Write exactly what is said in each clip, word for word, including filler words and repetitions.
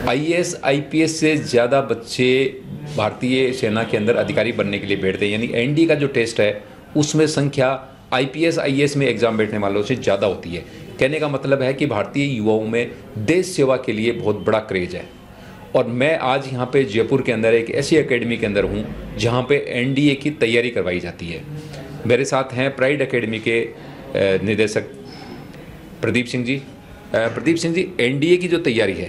IAS IPS से ज़्यादा बच्चे भारतीय सेना के अंदर अधिकारी बनने के लिए बैठते हैं, यानी एनडीए का जो टेस्ट है उसमें संख्या आईपीएस आईएएस में एग्ज़ाम बैठने वालों से ज़्यादा होती है। कहने का मतलब है कि भारतीय युवाओं में देश सेवा के लिए बहुत बड़ा क्रेज है। और मैं आज यहाँ पे जयपुर के अंदर एक ऐसी एकेडमी के अंदर हूँ जहाँ पे एनडीए की तैयारी करवाई जाती है। मेरे साथ हैं प्राइड एकेडमी के निदेशक प्रदीप सिंह जी। प्रदीप सिंह जी, एनडीए की जो तैयारी है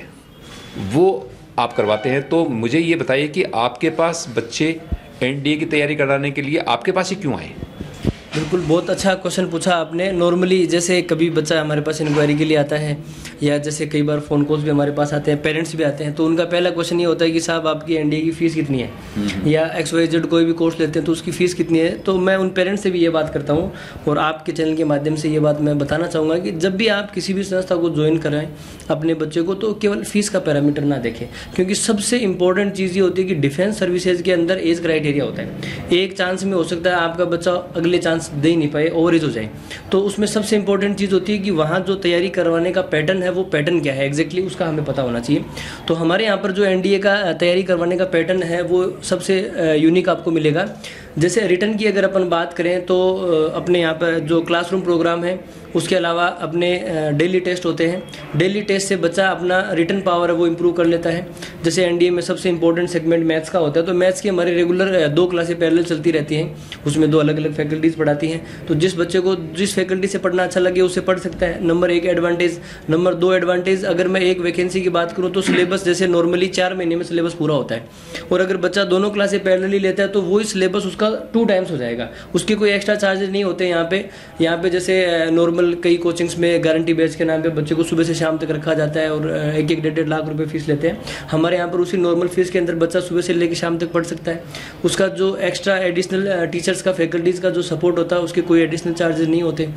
वो आप करवाते हैं, तो मुझे ये बताइए कि आपके पास बच्चे एनडीए की तैयारी कराने के लिए आपके पास ही क्यों आए? बिल्कुल, बहुत अच्छा क्वेश्चन पूछा आपने। नॉर्मली जैसे कभी बच्चा हमारे पास इंक्वायरी के लिए आता है या जैसे कई बार फ़ोन कॉल्स भी हमारे पास आते हैं, पेरेंट्स भी आते हैं, तो उनका पहला क्वेश्चन ये होता है कि साहब आपकी एनडीए की फ़ीस कितनी है, या एक्स वाई जेड कोई भी कोर्स लेते हैं तो उसकी फ़ीस कितनी है। तो मैं उन पेरेंट्स से भी ये बात करता हूँ और आपके चैनल के माध्यम से ये बात मैं बताना चाहूँगा कि जब भी आप किसी भी संस्था को ज्वाइन कराएं अपने बच्चे को, तो केवल फ़ीस का पैरामीटर ना देखें, क्योंकि सबसे इंपॉर्टेंट चीज़ ये होती है कि डिफेंस सर्विसेज के अंदर एज क्राइटेरिया होता है। एक चांस में हो सकता है आपका बच्चा अगले चांस दे ही नहीं पाए, ओवर एज हो जाए, तो उसमें सबसे इंपॉर्टेंट चीज़ होती है कि वहाँ जो तैयारी करवाने का पैटर्न है वो पैटर्न क्या है एग्जैक्टली exactly उसका हमें पता होना चाहिए। तो हमारे यहाँ पर जो एनडीए का तैयारी करवाने का पैटर्न है वो सबसे यूनिक आपको मिलेगा। जैसे रिटर्न की अगर अपन बात करें तो अपने यहाँ पर जो क्लासरूम प्रोग्राम है उसके अलावा अपने डेली टेस्ट होते हैं। डेली टेस्ट से बच्चा अपना रिटर्न पावर है वो इम्प्रूव कर लेता है। जैसे एनडीए में सबसे इंपॉर्टेंट सेगमेंट मैथ्स का होता है, तो मैथ्स की हमारी रेगुलर दो क्लासें पैरेलल चलती रहती हैं, उसमें दो अलग अलग फैकल्टीज़ पढ़ाती हैं। तो जिस बच्चे को जिस फैकल्टी से पढ़ना अच्छा लगे उससे पढ़ सकता है, नंबर एक एडवांटेज। नंबर दो एडवांटेज, अगर मैं एक वैकेंसी की बात करूँ तो सिलेबस जैसे नॉर्मली चार महीने में सिलेबस पूरा होता है, और अगर बच्चा दोनों क्लासें पैरेलली लेता है तो वही सिलेबस उसका टू टाइम्स हो जाएगा। उसके कोई एक्स्ट्रा चार्जेस नहीं होते यहाँ पे। यहाँ पे जैसे नॉर्मल कई कोचिंग्स में गारंटी बैच के नाम पे बच्चे को सुबह से शाम तक रखा जाता है और एक एक डेढ़ डेढ़ लाख रुपए फीस लेते हैं। हमारे यहाँ पर उसी नॉर्मल फीस के अंदर बच्चा सुबह से लेकर शाम तक पढ़ सकता है। उसका जो एक्स्ट्रा एडिशनल टीचर्स का फैकल्टीज़ का जो सपोर्ट होता है उसके कोई एडिशनल चार्जेस नहीं होते।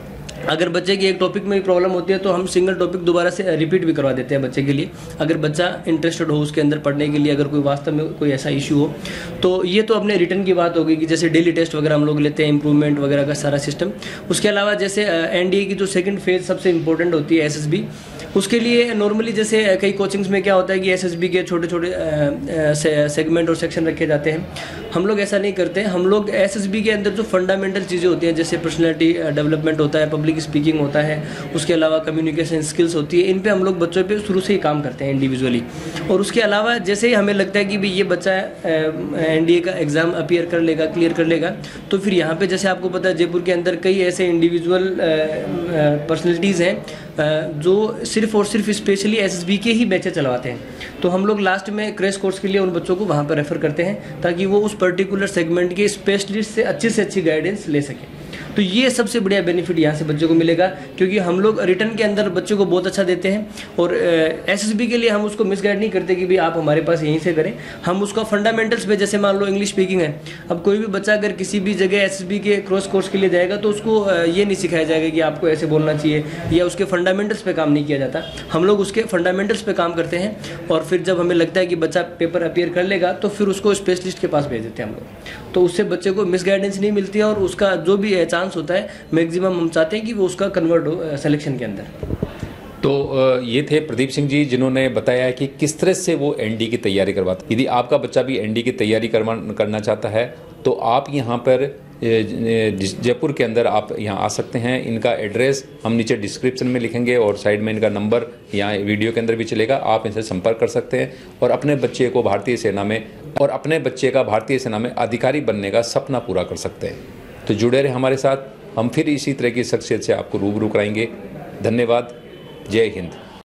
अगर बच्चे की एक टॉपिक में प्रॉब्लम होती है तो हम सिंगल टॉपिक दोबारा से रिपीट भी करवा देते हैं बच्चे के लिए, अगर बच्चा इंटरेस्टेड हो उसके अंदर पढ़ने के लिए, अगर कोई वास्तव में कोई ऐसा इशू हो। तो ये तो अपने रिटर्न की बात होगी कि जैसे डेली टेस्ट वगैरह हम लोग लेते हैं, इंप्रूवमेंट वगैरह का सारा सिस्टम। उसके अलावा जैसे एनडीए की जो सेकंड फेज सबसे इंपॉर्टेंट होती है एसएसबी, उसके लिए नॉर्मली जैसे कई कोचिंग्स में क्या होता है कि एसएसबी के छोटे छोटे सेगमेंट और सेक्शन रखे जाते हैं। हम लोग ऐसा नहीं करते। हम लोग एसएसबी के अंदर जो फंडामेंटल चीज़ें होती हैं जैसे पर्सनैलिटी डेवलपमेंट होता है, पब्लिक स्पीकिंग होता है, उसके अलावा कम्युनिकेशन स्किल्स होती है, इन पे हम लोग बच्चों पे शुरू से ही काम करते हैं इंडिविजुअली। और उसके अलावा जैसे ही हमें लगता है कि भाई ये बच्चा एनडीए का एग्ज़ाम अपीयर कर लेगा, क्लियर कर लेगा, तो फिर यहाँ पे जैसे आपको पता है जयपुर के अंदर कई ऐसे इंडिविजुअल पर्सनैलिटीज़ हैं जो सिर्फ और सिर्फ स्पेशली एसएसबी के ही बैचें चलवाते हैं। तो हम लोग लास्ट में क्रैश कोर्स के लिए उन बच्चों को वहाँ पर रेफर करते हैं ताकि वो उस पर्टिकुलर सेगमेंट के स्पेशलिस्ट से अच्छी से अच्छी गाइडेंस ले सकें। तो ये सबसे बढ़िया बेनिफिट यहाँ से बच्चों को मिलेगा, क्योंकि हम लोग रिटर्न के अंदर बच्चों को बहुत अच्छा देते हैं और एसएसबी के लिए हम उसको मिसगाइड नहीं करते कि भाई आप हमारे पास यहीं से करें। हम उसका फंडामेंटल्स पे, जैसे मान लो इंग्लिश स्पीकिंग है, अब कोई भी बच्चा अगर किसी भी जगह एसएसबी के क्रॉस कोर्स के लिए जाएगा तो उसको ये नहीं सिखाया जाएगा कि आपको ऐसे बोलना चाहिए, या उसके फंडामेंटल्स पे काम नहीं किया जाता। हम लोग उसके फंडामेंटल्स पे काम करते हैं और फिर जब हमें लगता है कि बच्चा पेपर अपीयर कर लेगा तो फिर उसको स्पेशलिस्ट के पास भेज देते हैं हम लोग। तो उससे बच्चे को मिसगाइडेंस नहीं मिलती है और उसका जो भी चांस होता है मैक्सिमम हम चाहते हैं कि वो उसका कन्वर्ट हो सिलेक्शन के अंदर। तो ये थे प्रदीप सिंह जी जिन्होंने बताया कि किस तरह से वो एनडी की तैयारी करवाते। यदि आपका बच्चा भी एनडी की तैयारी करवा करना चाहता है तो आप यहाँ पर जयपुर के अंदर आप यहाँ आ सकते हैं। इनका एड्रेस हम नीचे डिस्क्रिप्शन में लिखेंगे और साइड में इनका नंबर यहाँ वीडियो के अंदर भी चलेगा, आप इनसे संपर्क कर सकते हैं और अपने बच्चे को भारतीय सेना में और अपने बच्चे का भारतीय सेना में अधिकारी बनने का सपना पूरा कर सकते हैं। तो जुड़े रहे हमारे साथ, हम फिर इसी तरह की शख्सियत से आपको रूबरू कराएंगे। धन्यवाद। जय हिंद।